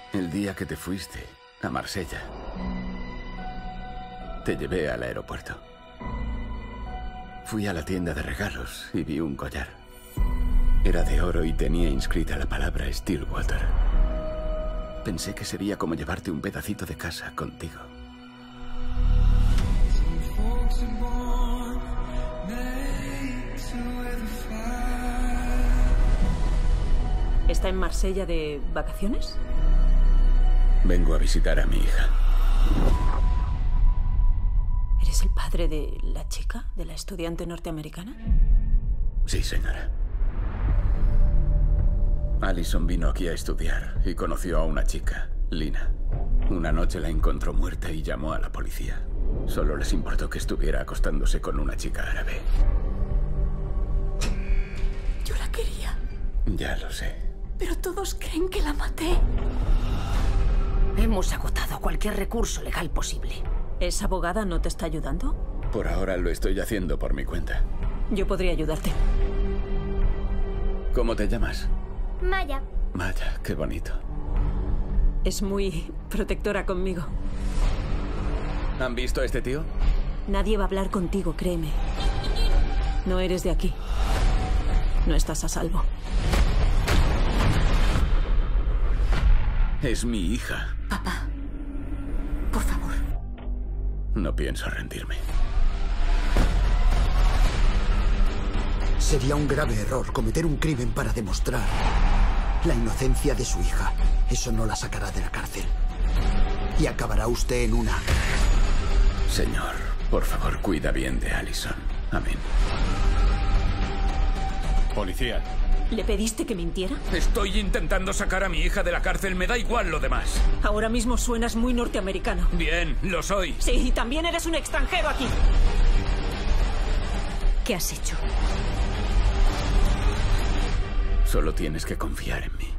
El día que te fuiste a Marsella, te llevé al aeropuerto. Fui a la tienda de regalos y vi un collar. Era de oro y tenía inscrita la palabra Stillwater. Pensé que sería como llevarte un pedacito de casa contigo. ¿Está en Marsella de vacaciones? Vengo a visitar a mi hija. ¿Eres el padre de la chica, de la estudiante norteamericana? Sí, señora. Allison vino aquí a estudiar y conoció a una chica, Lina. Una noche la encontró muerta y llamó a la policía. Solo les importó que estuviera acostándose con una chica árabe. Yo la quería. Ya lo sé. Pero todos creen que la maté. Hemos agotado cualquier recurso legal posible. ¿Esa abogada no te está ayudando? Por ahora lo estoy haciendo por mi cuenta. Yo podría ayudarte. ¿Cómo te llamas? Maya. Maya, qué bonito. Es muy protectora conmigo. ¿Han visto a este tío? Nadie va a hablar contigo, créeme. No eres de aquí. No estás a salvo. Es mi hija. Papá, por favor. No pienso rendirme. Sería un grave error cometer un crimen para demostrar la inocencia de su hija. Eso no la sacará de la cárcel. Y acabará usted en una. Señor, por favor, cuida bien de Allison. Amén. Policía. ¿Le pediste que mintiera? Estoy intentando sacar a mi hija de la cárcel. Me da igual lo demás. Ahora mismo suenas muy norteamericano. Bien, lo soy. Sí, y también eres un extranjero aquí. ¿Qué has hecho? Solo tienes que confiar en mí.